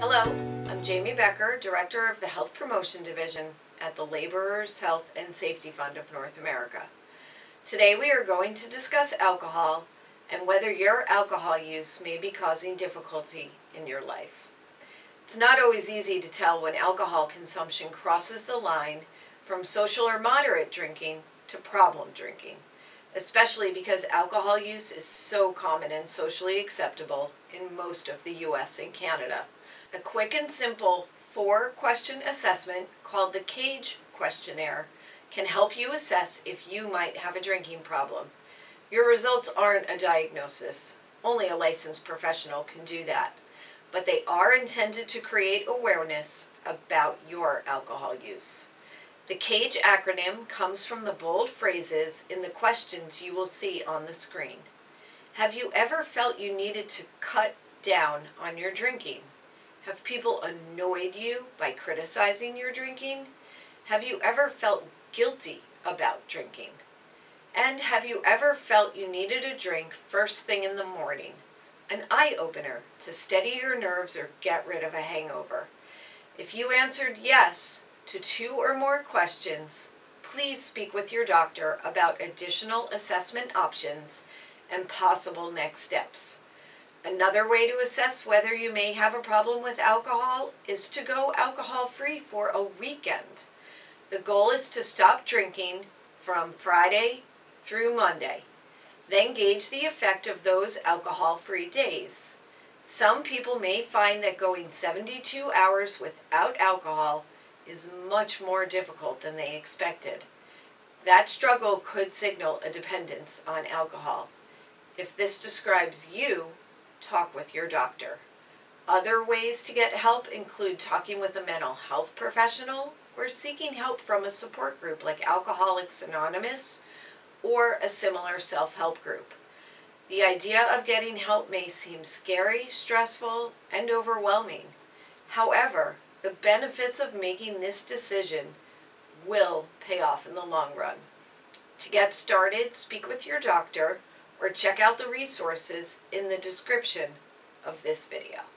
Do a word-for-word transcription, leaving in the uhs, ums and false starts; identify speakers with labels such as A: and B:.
A: Hello, I'm Jamie Becker, Director of the Health Promotion Division at the Laborers Health and Safety Fund of North America. Today we are going to discuss alcohol and whether your alcohol use may be causing difficulty in your life. It's not always easy to tell when alcohol consumption crosses the line from social or moderate drinking to problem drinking, especially because alcohol use is so common and socially acceptable in most of the U S and Canada. A quick and simple four-question assessment called the CAGE questionnaire can help you assess if you might have a drinking problem. Your results aren't a diagnosis. Only a licensed professional can do that. But they are intended to create awareness about your alcohol use. The CAGE acronym comes from the bold phrases in the questions you will see on the screen. Have you ever felt you needed to cut down on your drinking? Have people annoyed you by criticizing your drinking? Have you ever felt guilty about drinking? And have you ever felt you needed a drink first thing in the morning? An eye-opener to steady your nerves or get rid of a hangover. If you answered yes to two or more questions, please speak with your doctor about additional assessment options and possible next steps. Another way to assess whether you may have a problem with alcohol is to go alcohol-free for a weekend. The goal is to stop drinking from Friday through Monday. Then gauge the effect of those alcohol-free days. Some people may find that going seventy-two hours without alcohol is much more difficult than they expected. That struggle could signal a dependence on alcohol. If this describes you, talk with your doctor. Other ways to get help include talking with a mental health professional or seeking help from a support group like Alcoholics Anonymous or a similar self-help group. The idea of getting help may seem scary, stressful, and overwhelming. However, the benefits of making this decision will pay off in the long run. To get started, speak with your doctor or check out the resources in the description of this video.